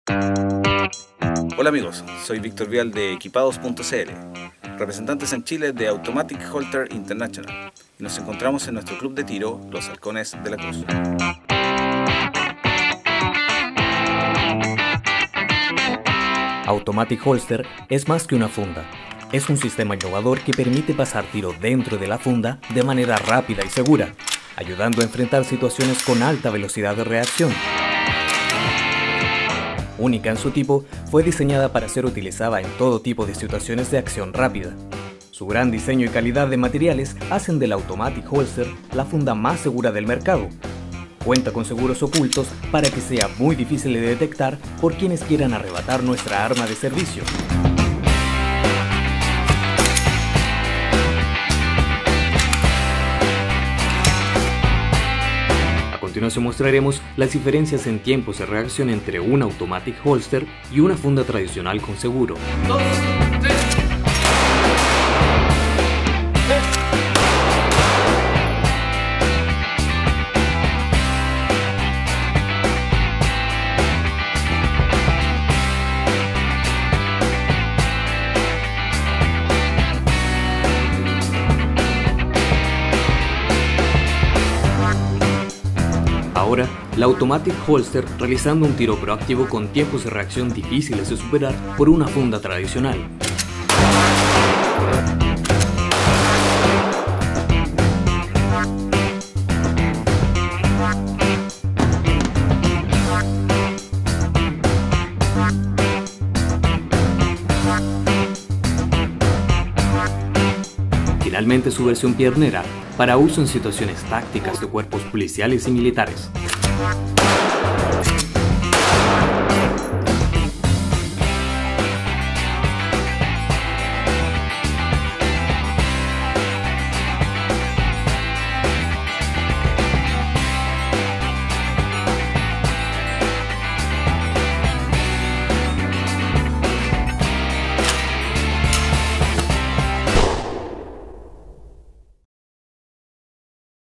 Hola amigos, soy Víctor Vial de Equipados.cl, representantes en Chile de Automatic Holter International, y nos encontramos en nuestro club de tiro, Los Halcones de la Cruz. Automatic Holster es más que una funda. Es un sistema innovador que permite pasar tiro dentro de la funda de manera rápida y segura, ayudando a enfrentar situaciones con alta velocidad de reacción. Única en su tipo, fue diseñada para ser utilizada en todo tipo de situaciones de acción rápida. Su gran diseño y calidad de materiales hacen del Automatic Holster la funda más segura del mercado. Cuenta con seguros ocultos para que sea muy difícil de detectar por quienes quieran arrebatar nuestra arma de servicio. A continuación mostraremos las diferencias en tiempos de reacción entre un Automatic Holster y una funda tradicional con seguro. Ahora, la Automatic Holster realizando un tiro proactivo con tiempos de reacción difíciles de superar por una funda tradicional. Finalmente su versión piernera para uso en situaciones tácticas de cuerpos policiales y militares.